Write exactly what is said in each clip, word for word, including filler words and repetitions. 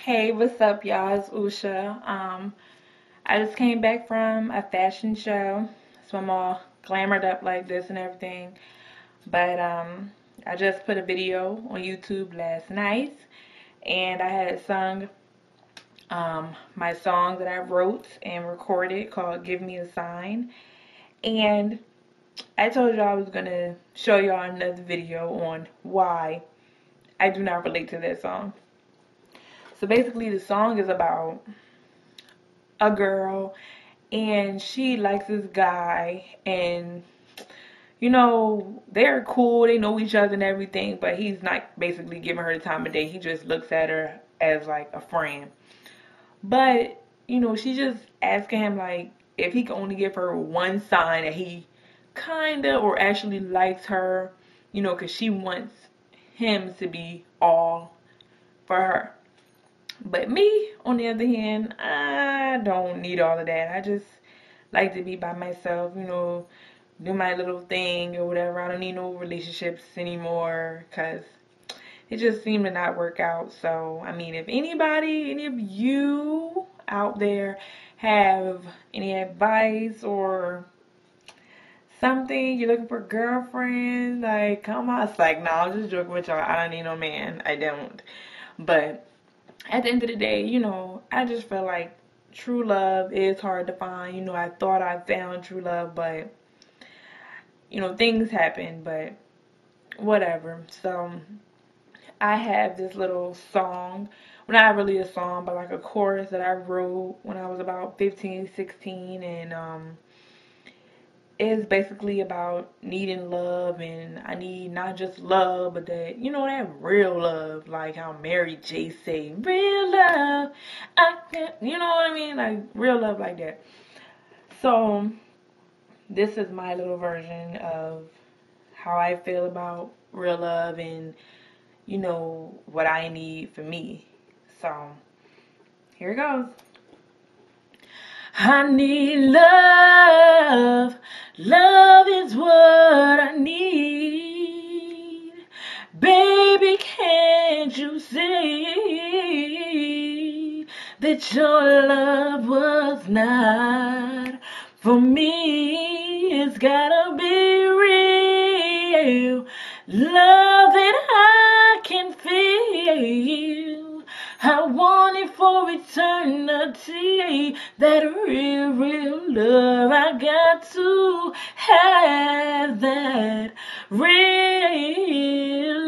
Hey, what's up, y'all? It's Usha. Um, I just came back from a fashion show, so I'm all glamored up like this and everything. But um, I just put a video on YouTube last night, and I had sung um, my song that I wrote and recorded called "Give Me a Sign." And I told y'all I was gonna show y'all another video on why I do not relate to that song. So basically, the song is about a girl and she likes this guy, and you know they're cool, they know each other and everything, but he's not basically giving her the time of day. He just looks at her as like a friend. But you know she's just asking him like if he can only give her one sign that he kinda or actually likes her, you know because she wants him to be all for her. But me, on the other hand, I don't need all of that. I just like to be by myself, you know, do my little thing or whatever. I don't need no relationships anymore because it just seemed to not work out. So, I mean, if anybody, any of you out there have any advice or something, you're looking for a girlfriend, like, come on. It's like, no, I'm just joking with y'all. I don't need no man. I don't. But at the end of the day, you know, I just feel like true love is hard to find. You know, I thought I found true love, but, you know, things happen, but whatever. So, I have this little song, well, not really a song, but like a chorus that I wrote when I was about fifteen, sixteen, and, um, it's basically about needing love, and I need not just love, but that, you know, that real love, like how Mary J say, real love, I can, you know what I mean, like real love like that. So this is my little version of how I feel about real love and, you know, what I need for me. So here it goes. I need love. Love is what I need. Baby, can't you see that your love was not for me? It's gotta be real. Love that I can feel. I want it for eternity. That real, real love. I got to have that real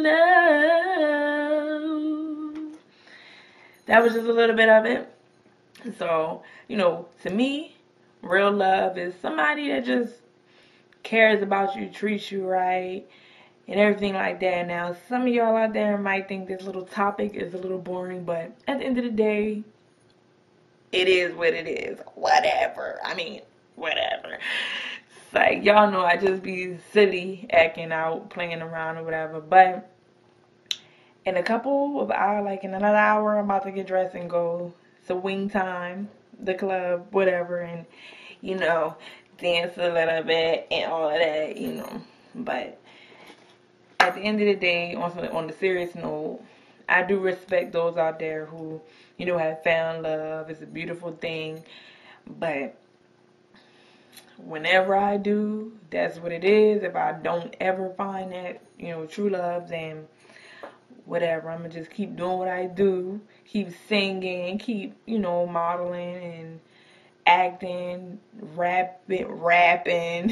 love. That was just a little bit of it. So, you know, to me, real love is somebody that just cares about you, treats you right, and everything like that. Now, some of y'all out there might think this little topic is a little boring, but at the end of the day, it is what it is. Whatever. I mean, whatever. It's like, y'all know I just be silly, acting out, playing around or whatever. But in a couple of hours, like in another hour, I'm about to get dressed and go. It's a wing time, the club, whatever, and, you know, dance a little bit and all of that, you know. But at the end of the day, on, on the serious note, I do respect those out there who, you know, have found love. It's a beautiful thing. But whenever I do, that's what it is. If I don't ever find that, you know, true love, then whatever. I'm going to just keep doing what I do. Keep singing, keep, you know, modeling and acting, rapping, rapping.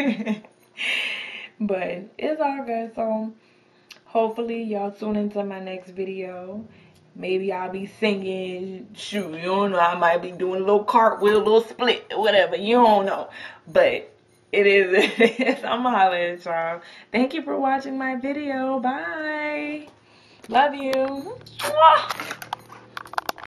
But it's all good. So hopefully y'all tune into my next video. Maybe I'll be singing. Shoot, you don't know. I might be doing a little cartwheel, a little split, whatever. You don't know. But it is. It is. I'm going to holler at y'all. Thank you for watching my video. Bye. Love you. Mwah.